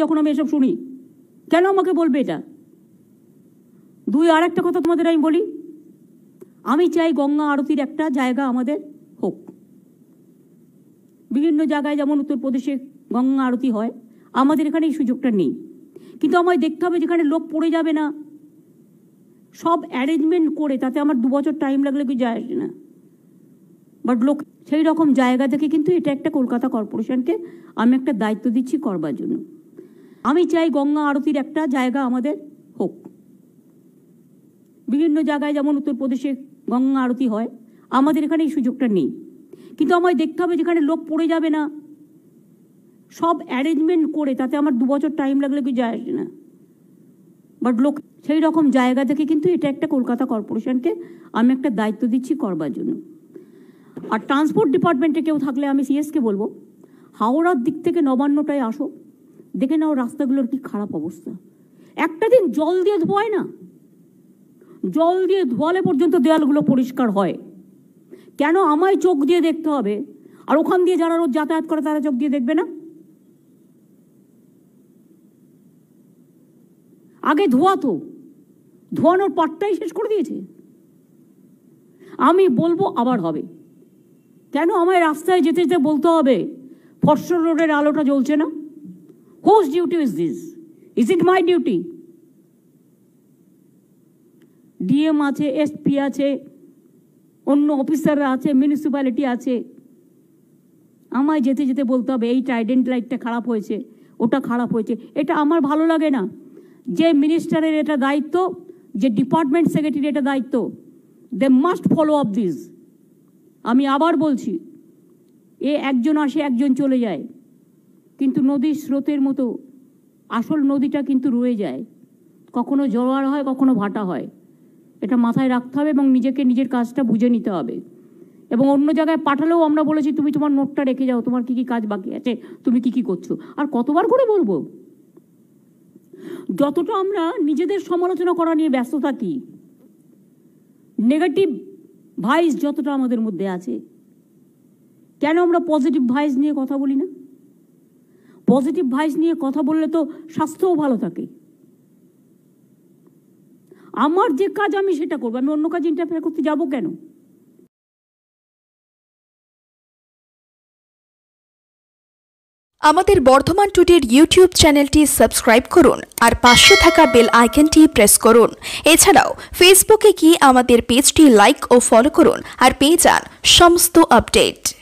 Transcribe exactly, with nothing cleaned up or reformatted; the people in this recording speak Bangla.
যখন আমি এসব শুনি, কেন আমাকে বলবে এটা? দুই আর একটা কথা তোমাদের আমি বলি, আমি চাই গঙ্গা আরতির একটা জায়গা আমাদের হোক। বিভিন্ন জায়গায় যেমন উত্তরপ্রদেশে গঙ্গা আরতি হয়, আমাদের এখানে এই সুযোগটা নেই। কিন্তু আমায় দেখতে হবে যেখানে লোক পড়ে যাবে না, সব অ্যারেঞ্জমেন্ট করে, তাতে আমার দু বছর টাইম লাগলে কি যায় আসে না, বাট লোক সেই রকম জায়গা থেকে কিন্তু এটা একটা কলকাতা কর্পোরেশনকে আমি একটা দায়িত্ব দিচ্ছি করবার জন্য। আমি চাই গঙ্গা আরতির একটা জায়গা আমাদের হোক। বিভিন্ন জায়গায় যেমন উত্তরপ্রদেশে গঙ্গা আরতি হয়, আমাদের এখানে এই সুযোগটা নেই। কিন্তু আমায় দেখতে হবে যেখানে লোক পড়ে যাবে না, সব অ্যারেঞ্জমেন্ট করে, তাতে আমার দু বছর টাইম লাগলে কি যায় আসে না, বাট লোক সেই রকম জায়গা থেকে কিন্তু এটা একটা কলকাতা কর্পোরেশনকে আমি একটা দায়িত্ব দিচ্ছি করবার জন্য। আর ট্রান্সপোর্ট ডিপার্টমেন্টে কেউ থাকলে আমি সিএসকে বলবো, হাওড়ার দিক থেকে নবান্নটায় আসো, দেখে নাও রাস্তাগুলোর কি খারাপ অবস্থা। একটা দিন জল দিয়ে ধোয়ায় না, জল দিয়ে ধোয়ালে পর্যন্ত দেয়ালগুলো পরিষ্কার হয়। কেন আমায় চোখ দিয়ে দেখতে হবে, আর ওখান দিয়ে যারা রোজ যাতায়াত করে তারা চোখ দিয়ে দেখবে না? আগে ধোয়াতো, ধোয়ানোর পাটটাই শেষ করে দিয়েছে। আমি বলবো আবার হবে, কেন আমায় রাস্তায় যেতে যেতে বলতে হবে ফরসর রোডের আলোটা জ্বলছে না? Whose duty is this? Is it my duty? DM আছে, এসপি আছে, অন্য অফিসাররা আছে, মিউনিসিপ্যালিটি আছে, আমায় যেতে যেতে বলতে হবে এই ট্রাইডেন্ট লাইটটা খারাপ হয়েছে, ওটা খারাপ হয়েছে। এটা আমার ভালো লাগে না। যে মিনিস্টারের এটা দায়িত্ব, যে ডিপার্টমেন্ট সেক্রেটারি এটা দায়িত্ব, they must follow up this. আমি আবার বলছি, এ একজন আসে একজন চলে যায়, কিন্তু নদীর স্রোতের মতো আসল নদীটা কিন্তু রয়ে যায়, কখনো জোয়ার হয় কখনো ভাটা হয়। এটা মাথায় রাখতে হবে এবং নিজেকে নিজের কাজটা বুঝে নিতে হবে। এবং অন্য জায়গায় পাঠালেও আমরা বলেছি তুমি তোমার নোটটা রেখে যাও, তোমার কি কি কাজ বাকি আছে, তুমি কি কি করছো। আর কতবার করে বলবো? যতটা আমরা নিজেদের সমালোচনা করা নিয়ে ব্যস্ত থাকি, নেগেটিভ ভাইস যতটা আমাদের মধ্যে আছে, কেন আমরা পজিটিভ ভাইস নিয়ে কথা বলি না? পজিটিভ ভাইস নিয়ে কথা বললে তো স্বাস্থ্যও ভালো থাকে। আমার যে কাজ আমি সেটা করবো, আমি অন্য কাজ ইন্টারফেয়ার করতে যাব কেন? আমাদের বর্ধমান টুডের ইউটিউব চ্যানেলটি সাবস্ক্রাইব করুন আর পাশে থাকা বেল আইকনটি প্রেস করুন। এছাড়াও ফেসবুকে গিয়ে আমাদের পেজটি লাইক ও ফলো করুন আর পেয়ে যান সমস্ত আপডেট।